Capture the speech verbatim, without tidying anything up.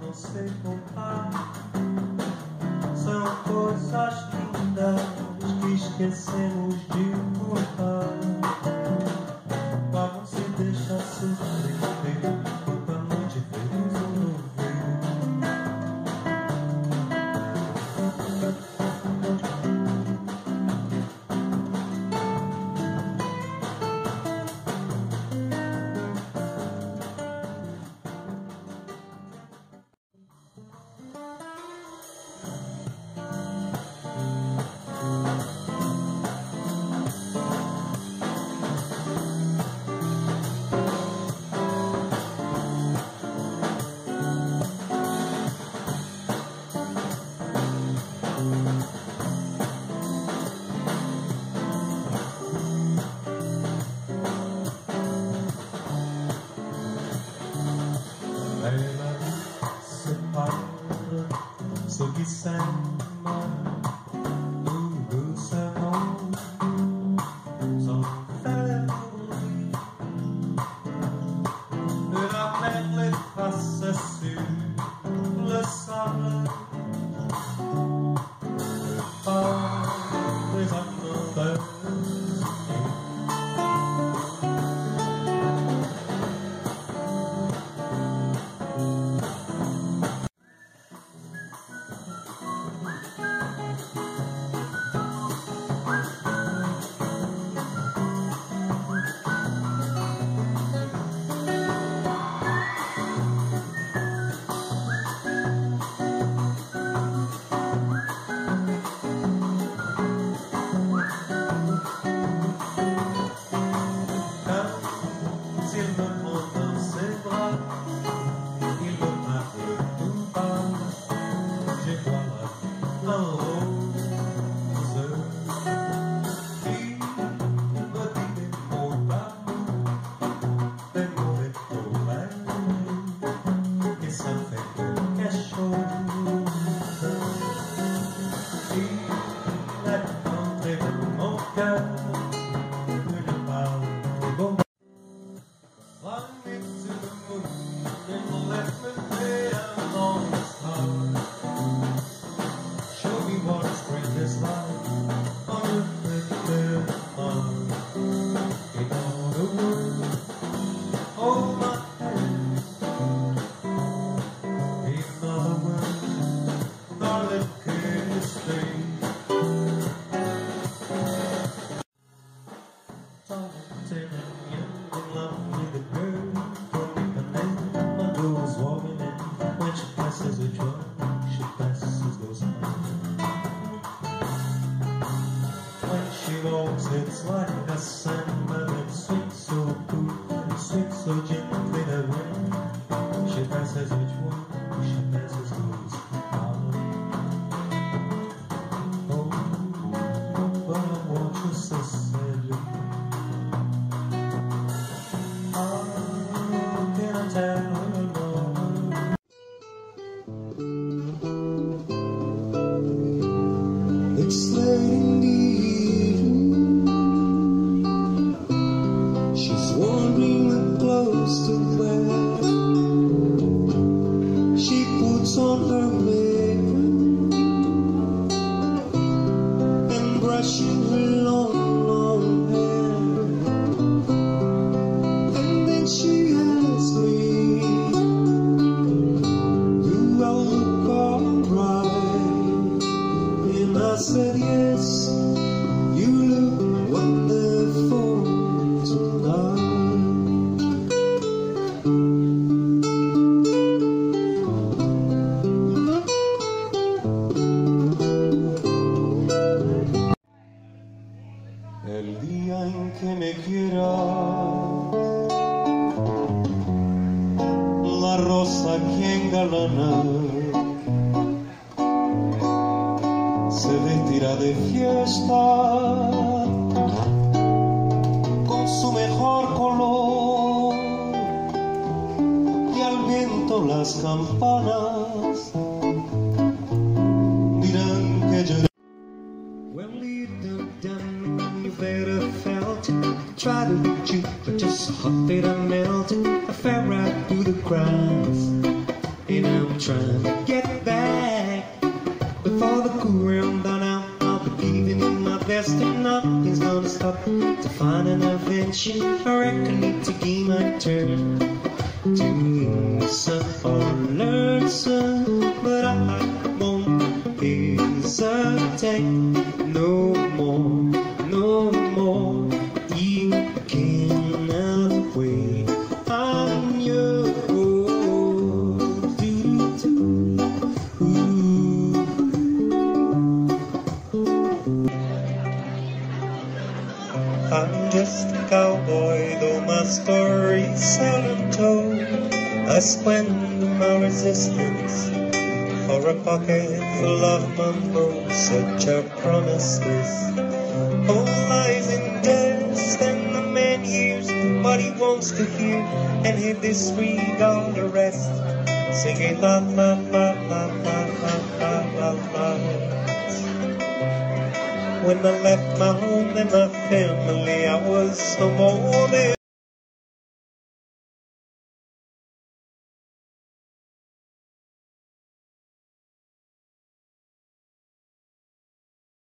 não sei contar. São coisas lindas que esquecemos de contar. Mas não se deixa surpreender quando a noite feliz ou não ce qui s'aime nous nous savons sans faire bruit. De la mer les traces sur le sable, par les amoureux. It's like a sandman, it swings so cool, it swings so gently the wind. She passes each one, she passes those out. Oh, but I want you so sadly. How can I tell her no? It's late in the to wear. She puts on her makeup and brushing her long, long hair, and then she asks me, do I look alright? And I said yes, you look wonderful tonight. El día en que me quieras, la rosa que engalana se vestirá de fiesta con su mejor color, y al viento las campanas dirán que yo. Well, you done done, you better felt it. Try to reach you, but just hot that I melted. I fell right through the cracks, and I'm trying to get back before the cool round done out. I'll be giving it my best and nothing's gonna stop to find an invention. I reckon I need to give my turn to listen or learn some, but I won't hesitate no more, no more. You cannot wait, I'm yours. I'm just a cowboy, though my story's seldom told. I spend my resistance for a pocket full of mumbles. Such a promises, all lies in dust, and the man hears what he wants to hear, and he disregards the rest, singing la la la la la la la la la. When I left my home and my family, I was no more there.